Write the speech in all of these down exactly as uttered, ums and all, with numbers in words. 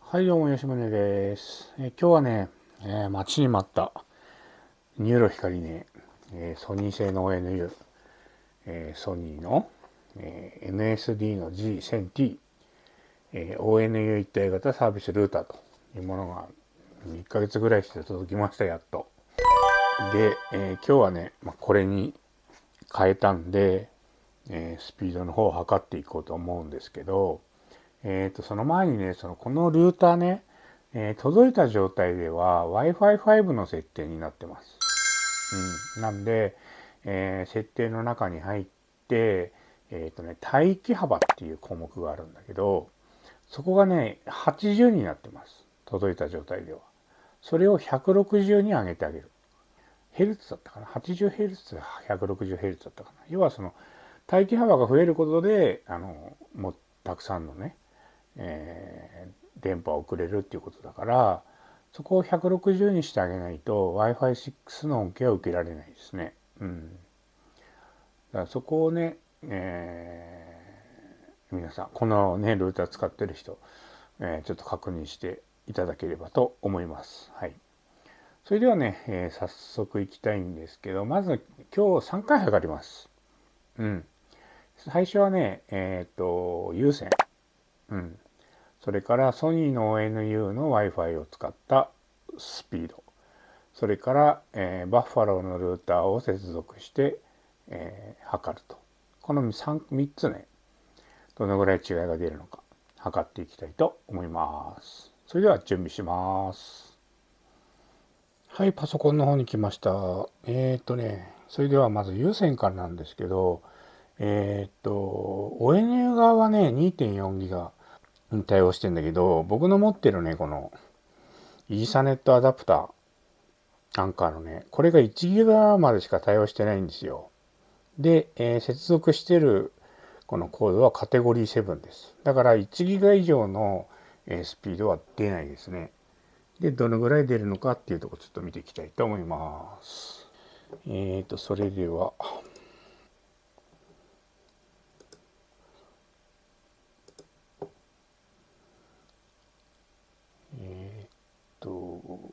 はい、どうも、吉宗です。えー今日はね、えー待ちに待ったニューロ光ね、えーソニー製の オーエヌユー、えーソニーの、えー エヌエスディー の ジーせんティー、えー オーエヌユー 一体型サービスルーターというものがいっかげつぐらいして届きました、やっと。で、えー今日はね、まあ、これに変えたんで、えースピードの方を測っていこうと思うんですけど、えっと、その前にね、その、このルーターね、えー届いた状態では ワイファイファイブ の設定になってます。うん。なんで、えー設定の中に入って、えっとね、帯域幅っていう項目があるんだけど、そこがね、はちじゅうになってます。届いた状態では。それをひゃくろくじゅうに上げてあげる。ヘルツだったかな ?はちじゅうヘルツ、ひゃくろくじゅうヘルツだったかな。要はその、帯域幅が増えることで、あの、もうたくさんのね、えー、電波を送れるっていうことだから、そこをひゃくろくじゅうにしてあげないと ワイファイシックス の恩恵は受けられないですね。うん。だからそこをね、えー、皆さん、このね、ルーター使ってる人、えー、ちょっと確認していただければと思います。はい。それではね、えー、早速行きたいんですけど、まず今日さんかい測ります。うん。最初はね、えっ、ー、と、有線。うん。それからソニーの オーエヌユー の Wi-Fi を使ったスピード。それから、えー、バッファローのルーターを接続して、えー、測ると。この 3, 3つね、どのぐらい違いが出るのか測っていきたいと思います。それでは準備します。はい、パソコンの方に来ました。えっ、ー、とね、それではまず有線からなんですけど、えっ、ー、と、オーエヌユー 側はね、にてんよんギガに対応してんだけど、僕の持ってるね、このイーサネットアダプター、アンカーのね、これがいちギガまでしか対応してないんですよ。で、えー接続してるこのコードはカテゴリーセブンです。だからいちギガ以上の、えースピードは出ないですね。で、どのぐらい出るのかっていうところちょっと見ていきたいと思います。えーと、それでは、えーと、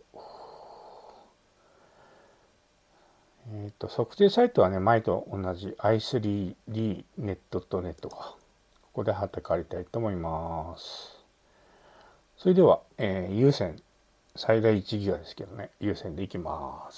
えーと、測定サイトはね、前と同じ アイスリーディーネットドットネット か。ここで貼って借りたいと思います。それでは、えー、有線、最大いちギガですけどね、有線でいきます。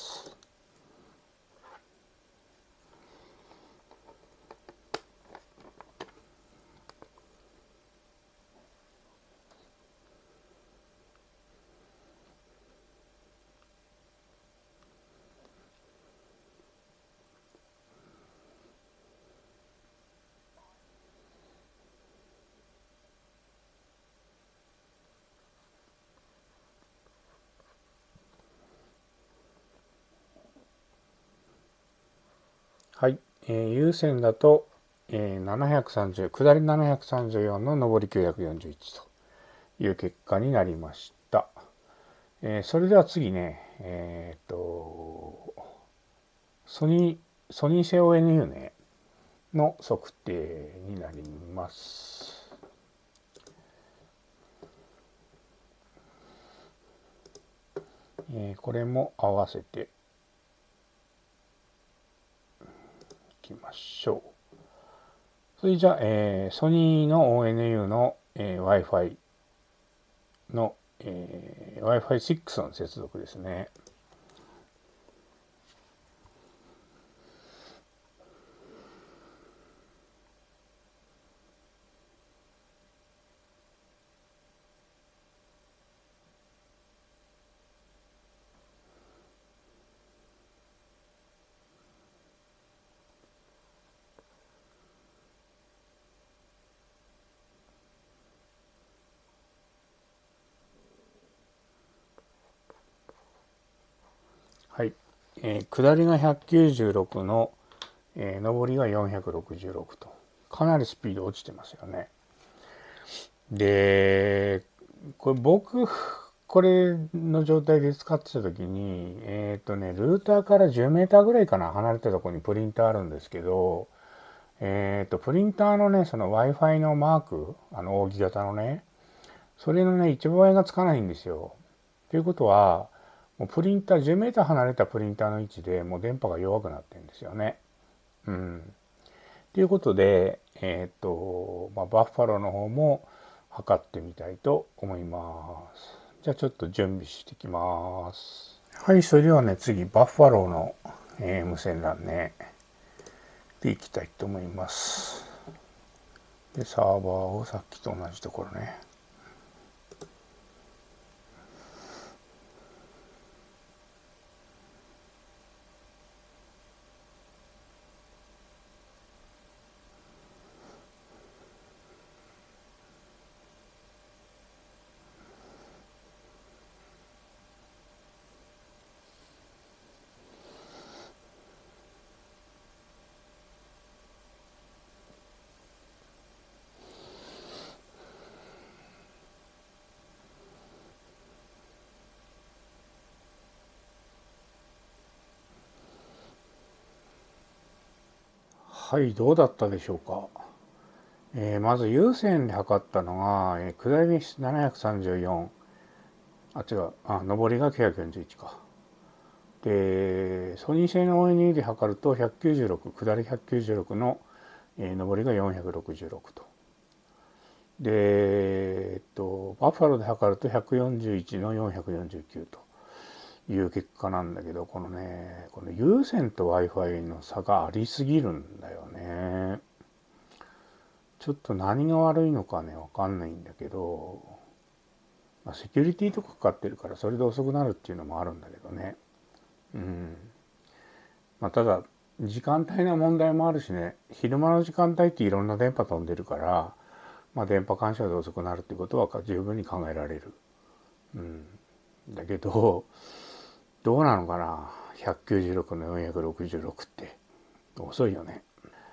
はい、えー、有線だと、えー、ななひゃくさんじゅう、下りななひゃくさんじゅうよんの上りきゅうひゃくよんじゅういちという結果になりました。えー、それでは次ね、えっ、と、ソニー、ソニー製 オーエヌユー ね、の測定になります。えー、これも合わせていきましょう。それじゃあ、えー、ソニーの オーエヌユー の、えー、Wi-Fi の、えー、ワイファイシックス の接続ですね。はい。えー、下りがひゃくきゅうじゅうろくの、えー、上りがよんひゃくろくじゅうろくと。かなりスピード落ちてますよね。で、これ僕、これの状態で使ってた時に、えっ、ー、とね、ルーターからじゅうメーターぐらいかな、離れたところにプリンターあるんですけど、えっ、ー、と、プリンターのね、その Wi-Fi のマーク、あの扇形のね、 それのね、いちばいがつかないんですよ。ということは、もうプリンター、じゅうメーター離れたプリンターの位置でもう電波が弱くなってるんですよね。うん。ということで、えっと、まあ、バッファローの方も測ってみたいと思います。じゃあちょっと準備してきます。はい、それではね、次、バッファローの、えー、無線 ラン ね、でいきたいと思います。で、サーバーをさっきと同じところね。はい、どうだったでしょうか。えー、まず有線で測ったのが、えー、下りななひゃくさんじゅうよん、あ、違う、あ、上りがきゅうひゃくよんじゅういちか。で、ソニー製の オーエヌイー で測るとひゃくきゅうじゅうろく、下りひゃくきゅうじゅうろくの、えー、上りがよんひゃくろくじゅうろくと。で、えっと、バッファローで測るとひゃくよんじゅういちのよんひゃくよんじゅうきゅうという結果なんだけど、このね、この有線と Wi-Fi の差がありすぎるんだよね。ちょっと何が悪いのかね、わかんないんだけど、まあ、セキュリティとかかかってるからそれで遅くなるっていうのもあるんだけどね。うん。まあ、ただ、時間帯の問題もあるしね、昼間の時間帯っていろんな電波飛んでるから、まあ、電波干渉で遅くなるってことは十分に考えられる。うん。だけど、どうなのかな。ひゃくきゅうじゅうろくのよんひゃくろくじゅうろくって遅いよね。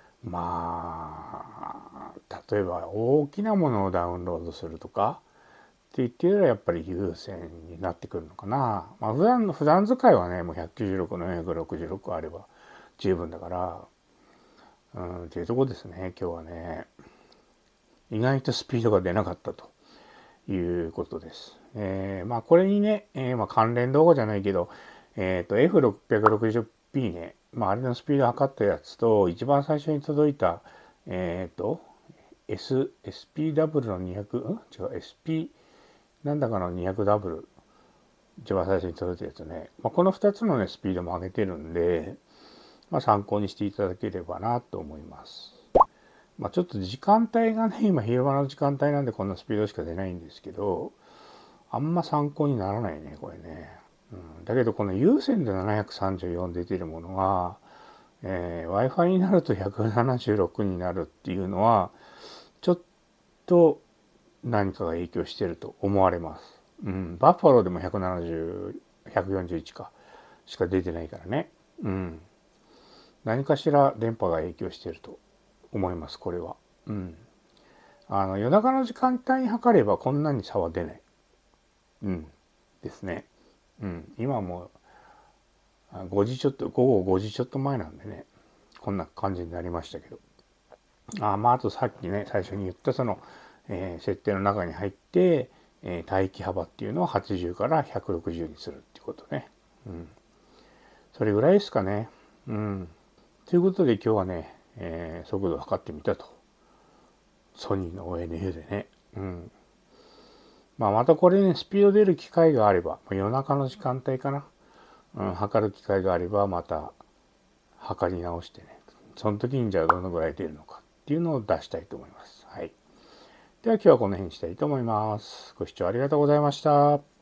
まあ、例えば大きなものをダウンロードするとかって言ってたらやっぱり優先になってくるのかな。まあ普段の普段使いはね、もうひゃくきゅうじゅうろくのよんひゃくろくじゅうろくあれば十分だから、うん、っていうとこですね、今日はね。意外とスピードが出なかったということです。えー、まあこれにね、えー、まあ関連動画じゃないけど、えっと エフろっぴゃくろくじゅうピー ね、まああれのスピード測ったやつと、一番最初に届いた、えっと、S、エスピーダブリュー のにひゃく、ん違う、エスピー、なんだかの にひゃくダブリュー、一番最初に届いたやつね。まあ、このふたつのね、スピードも上げてるんで、まあ参考にしていただければなと思います。まあちょっと時間帯がね、今昼間の時間帯なんでこんなスピードしか出ないんですけど、あんま参考にならないね、これね。うん、だけどこの有線でななひゃくさんじゅうよん出てるものが、えー、Wi-Fi になるとひゃくななじゅうろくになるっていうのは、ちょっと何かが影響してると思われます。うん、バッファローでもひゃくななじゅう、ひゃくよんじゅういちかしか出てないからね。うん。何かしら電波が影響してると思います、これは。うん。あの、夜中の時間帯に測ればこんなに差は出ない。うん。ですね。うん。今もごじちょっと、午後ごじちょっと前なんでね、こんな感じになりましたけど。あまあ、あとさっきね、最初に言ったその、えー、設定の中に入って、えー、帯域幅っていうのをはちじゅうからひゃくろくじゅうにするっていうことね。うん。それぐらいですかね。うん。ということで今日はね、えー、速度を測ってみたと。ソニーの オーエヌユー でね。うん。まあまたこれね、スピード出る機会があれば、夜中の時間帯かな。うん、測る機会があれば、また測り直してね。その時にじゃあどのぐらい出るのかっていうのを出したいと思います。はい。では今日はこの辺にしたいと思います。ご視聴ありがとうございました。